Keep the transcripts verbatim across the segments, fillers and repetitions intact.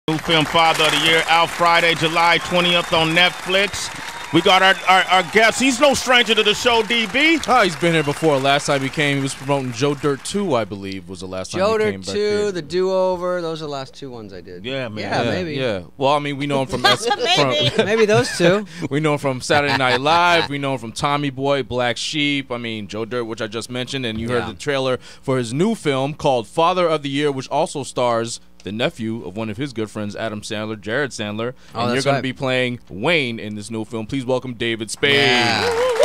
New film Father of the Year out Friday, July twentieth on Netflix. We got our, our, our guest. He's no stranger to the show, D B. Oh, he's been here before. Last time he came, he was promoting Joe Dirt two, I believe, was the last time Joe he Dirt came back two, here. The Do-Over, those are the last two ones I did. Yeah, man. Yeah, yeah, maybe. Yeah. Well, I mean, we know him from... S Maybe. from Maybe those two. we know him from Saturday Night Live. We know him from Tommy Boy, Black Sheep. I mean, Joe Dirt, which I just mentioned. And you heard Yeah. the trailer for his new film called Father of the Year, which also stars the nephew of one of his good friends, Adam Sandler, Jared Sandler. Oh, and you're that's going right. to be playing Wayne in this new film. Please welcome David Spade. Yeah.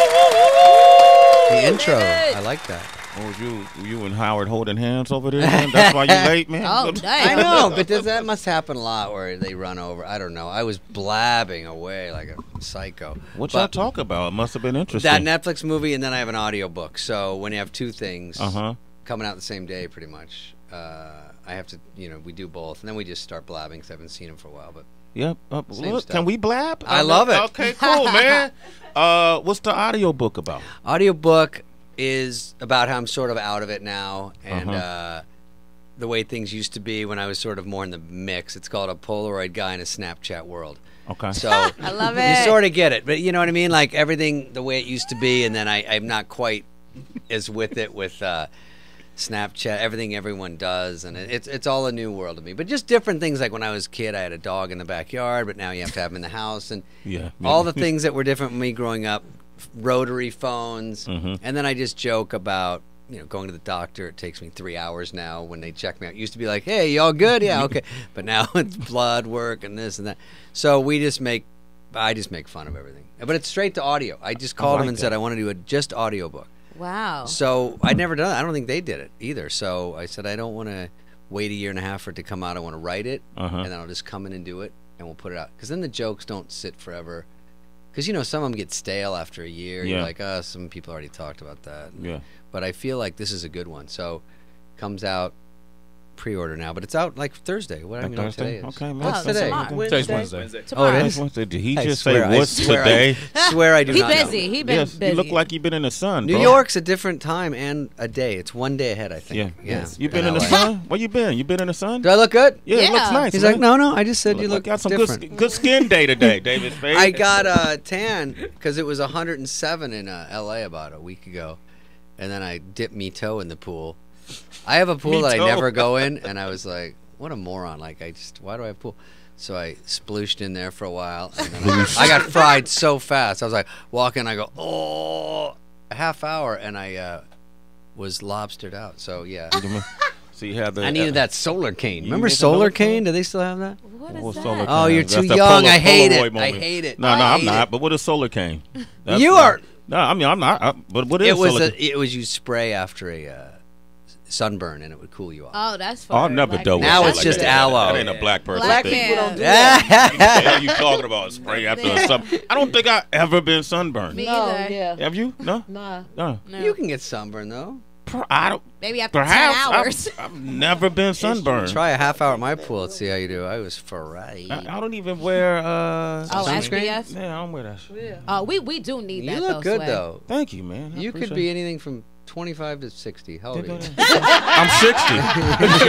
The intro, I like that. Oh, you you and Howard holding hands over there, man? That's why you late, man? Oh, I damn. know, but does, that must happen a lot where they run over. I don't know. I was blabbing away like a psycho. What y'all But talk about? It must have been interesting. That Netflix movie, and then I have an audio book. So when you have two things Uh-huh. coming out the same day, pretty much, uh, I have to, you know, we do both. And then we just start blabbing because I haven't seen him for a while. But Yep. Uh, Same look, stuff. can we blab? I love it. Okay, cool, man. Uh, what's the audio book about? audiobook is about how I'm sort of out of it now, and Uh-huh. uh, the way things used to be when I was sort of more in the mix. It's called A Polaroid Guy in a Snapchat World. Okay. So I love you it. sort of get it, but you know what I mean? Like everything the way it used to be, and then I, I'm not quite as with it with uh, Snapchat, everything everyone does, and it, it's it's all a new world to me. But just different things, like when I was a kid, I had a dog in the backyard, but now you have to have him in the house, and Yeah. all the things that were different from me growing up, rotary phones, Mhm. and then I just joke about, you know, going to the doctor. It takes me three hours now when they check me out. It used to be like, hey, you all good? Yeah, okay. But now it's blood work and this and that. So we just make, I just make fun of everything. But it's straight to audio. I just called like them and that. said I want to do a just audio book. Wow. So I'd never done it. I don't think they did it either. So I said I don't want to wait a year and a half for it to come out. I want to write it, Uh-huh. and then I'll just come in and do it, and we'll put it out. Because then the jokes don't sit forever. Because, you know, some of them get stale after a year. Yeah. You're like, oh, some people already talked about that. Yeah. But I feel like this is a good one. So comes out pre-order now, but it's out like Thursday. What I don't even know what Thursday? today is. Okay, man. What's Oh, today? tomorrow. Today's Wednesday. Oh, Tomorrow. it That's is? Wednesday. Did he I just swear, say I what's swear I- today? Swear I do He not know. busy. He been Yes, busy. you look like you've been in the sun, New bro. York's a different time and a day. It's one day ahead, I think. Yeah. Yeah. You been in the L A. sun? Where you been? You been in the sun? Do I look good? Yeah, it Yeah. looks nice. He's man. like, no, no. I just said Look you like look got some different. good, good skin day today, David Spade. I got a tan because it was one hundred seven in uh, L A about a week ago, and then I dipped me toe in the pool. I have a pool Me that I toe. never go in, and I was like, what a moron. Like, I just, why do I have a pool? So I splooshed in there for a while, and then I, I got fried so fast. I was like, walking, I go, oh, a half hour, and I uh, was lobstered out. So, yeah. So you had the. I needed that solar cane. You Remember need the solar solar cane? Do they still have that? What What is was solar that? cane? Oh, you're That's too the young. Polo- I hate Polaroid it. I moment. hate it. No, I no, I'm hate not. it. But what is solar cane? That's You not- are. No, I mean I'm not. I, but what is It was solar? a, it was you spray after a uh, sunburn and it would cool you off. Oh, that's for Oh, I've never like, done Now with it's like just that. aloe. That ain't a black person Black thing. people don't do What the hell you talking about? Spray after a sun? I don't think I ever been sunburned. Me No, either. yeah. Have you? No. Nah. No. No. You can get sunburn though. Per- I don't. Maybe after Perhaps ten hours. I've, I've never been sunburned. Try a half hour at my pool and see how you do. I was fried. I, I don't even wear. Uh, Oh, Sunscreen? S P F. Yeah, I don't wear that shit. Yeah. Oh, we we do need You that. look though, good Sway. though. Thank you, man. I You could appreciate be it. anything from twenty-five to sixty. How old are you? I'm sixty.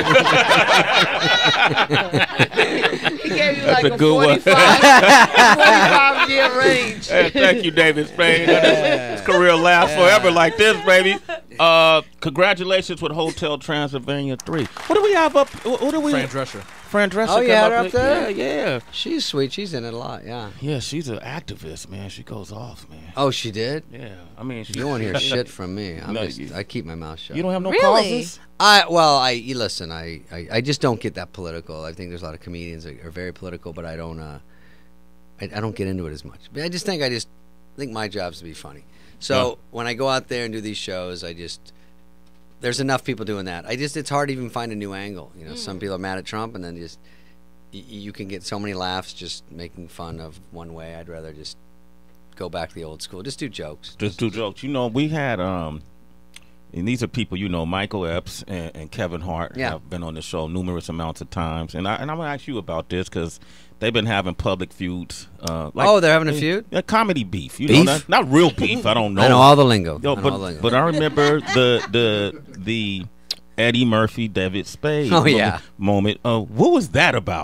He gave you That's like a a, good one. forty-five, forty-five year range. Hey, thank you, David Spade. His career lasts forever like this, baby. Uh, congratulations with Hotel Transylvania three. What do we have up? What, what do we? Fran Drescher. Fran Drescher. Oh, you come had her up up there? Yeah, yeah. She's sweet. She's in it a lot. Yeah. Yeah, she's an activist, man. She goes off, man. Oh, she did. Yeah, I mean, she, You won't hear shit from me. I'm No, just. you- I keep my mouth shut. You don't have no Really? causes. I well, I you listen. I, I, I just don't get that political. I think there's a lot of comedians that are very political, but I don't. Uh, I, I don't get into it as much. But I just think I just I think my job's to be funny. So Yeah. when I go out there and do these shows, I just there's enough people doing that. I just it's hard to even find a new angle. You know, some people are mad at Trump, and then just y- you can get so many laughs just making fun of one way. I'd rather just go back to the old school. Just do jokes. Just two jokes. You know, we had um, and these are people you know, Michael Epps and, and Kevin Hart Yeah. have been on the show numerous amounts of times, and I and I'm gonna ask you about this because they've been having public feuds. Uh, like, Oh, they're having a feud? Yeah, comedy beef. You Beef? know, not, not real beef. I don't know. I know all the lingo. Yo, I know but all the lingo. but I remember the the the Eddie Murphy, David Spade. Oh, moment- yeah. moment. Uh, what was that about?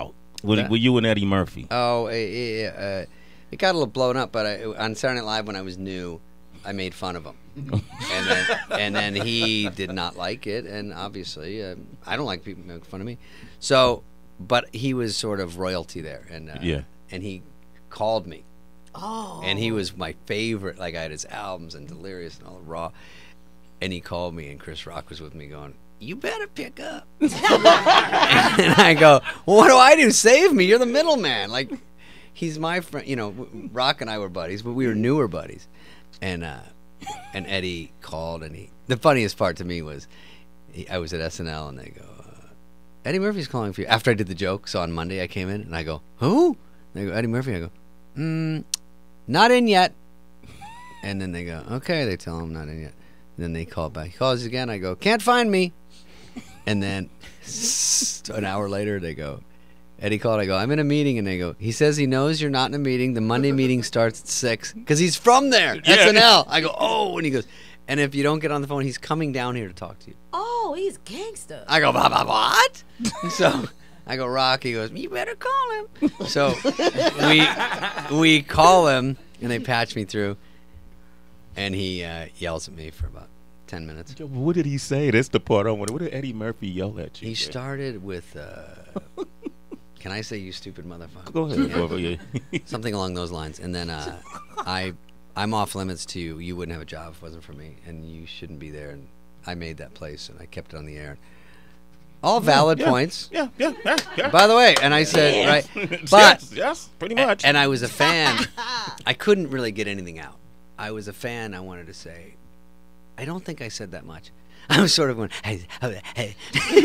with, with you and Eddie Murphy? Oh, it, it, uh, it got a little blown up, but I, on Saturday Night Live when I was new, I made fun of him, and then and then he did not like it, and obviously uh, I don't like people making fun of me. So, but he was sort of royalty there, and uh, Yeah. and he called me. Oh. And he was my favorite. Like I had his albums and Delirious and all the Raw. And he called me, and Chris Rock was with me, going, "You better pick up." And I go, "Well, what do I do? Save me! You're the middleman." Like, he's my friend. You know, Rock and I were buddies, but we were newer buddies. And uh, and Eddie called, and he. The funniest part to me was, he, I was at S N L, and they go, uh, "Eddie Murphy's calling for you." After I did the joke, so on Monday I came in, and I go, "Who?" And they go, "Eddie Murphy." I go, "Hmm." Not in yet. And then they go, okay. They tell him not in yet. And then they call back. He calls again. I go, can't find me. And then an hour later, they go, Eddie called. I go, I'm in a meeting. And they go, he says he knows you're not in a meeting. The Monday meeting starts at six because he's from there. Yeah. S N L. I go, oh. And he goes, and if you don't get on the phone, he's coming down here to talk to you. Oh, he's gangster. I go, blah, blah, what? So I go, Rock. He goes, you better call him. So we we call him, and they patch me through, and he uh, yells at me for about ten minutes. Yo, what did he say? That's the part I want. What did Eddie Murphy yell at you? He man? started with, uh, can I say you stupid motherfucker? Go ahead. Yeah. Go ahead. Yeah. Something along those lines. And then uh, I, I'm off limits to you. You wouldn't have a job if it wasn't for me, and you shouldn't be there. And I made that place, and I kept it on the air. All valid yeah, points. Yeah, yeah, yeah, yeah. By the way, and I said, right, but yes, yes, pretty much. and I was a fan. I couldn't really get anything out. I was a fan. I wanted to say, I don't think I said that much. I was sort of going, hey, hey,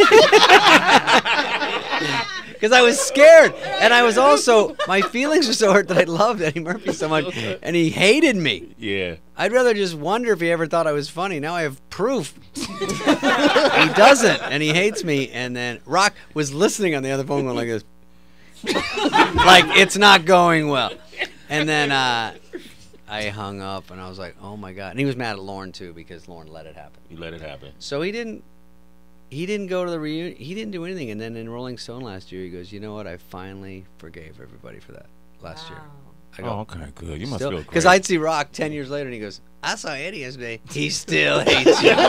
because I was scared, and I was also, my feelings were so hurt that I loved Eddie Murphy so much, and he hated me. yeah. I'd rather just wonder if he ever thought I was funny. Now I have proof. He doesn't, and he hates me. And then Rock was listening on the other phone going like this. Like, it's not going well. And then uh, I hung up, and I was like, oh, my God. And he was mad at Lorne, too, because Lorne let it happen. You let it happen. So he didn't he didn't go to the reunion. He didn't do anything. And then in Rolling Stone last year, he goes, you know what? I finally forgave everybody for that last year. I Oh, okay, good. You must feel great. because I'd see Rock ten years later, and he goes, "I saw Eddie yesterday. He still hates you."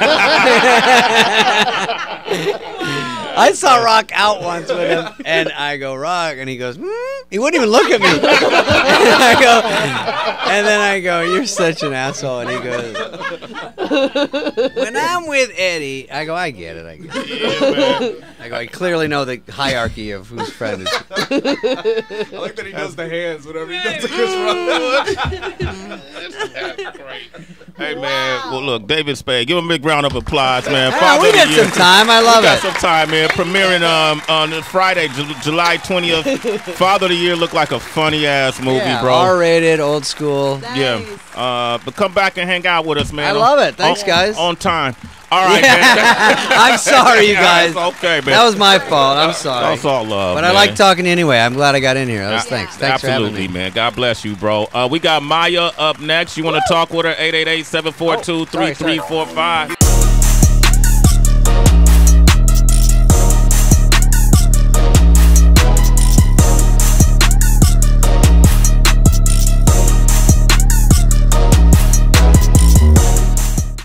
I saw Rock out once with him, and I go, "Rock," and he goes, hmm? He wouldn't even look at me. And I go, and then I go, "You're such an asshole," and he goes, "When I'm with Eddie," I go, "I get it, I get it." Yeah, man. I go, "I clearly know the hierarchy of whose friend is." I like that he does the hands whenever he does the Chris Rock. That's great. Hey, man. Well, look, David Spade. Give him a big round of applause, man. Ah, Father we of the got Year. some time. I love We got it. some time, man. Premiering um, on Friday, Ju- July twentieth. Father of the Year looked like a funny-ass movie, Yeah, bro. R-rated, old school. Yeah. Nice. Uh, but come back and hang out with us, man. I On- love it. Thanks, on- guys. On time. All right, Yeah. man. I'm sorry, you Yeah, guys. it's okay, man. That was my fault. I'm sorry. That's all love, But man. I like talking to you anyway. I'm glad I got in here. That was Yeah. thanks. Thanks for having Absolutely, me. man. God bless you, bro. Uh, we got Maya up next. You want to talk with her? eight eight eight, seven four two, three three four five.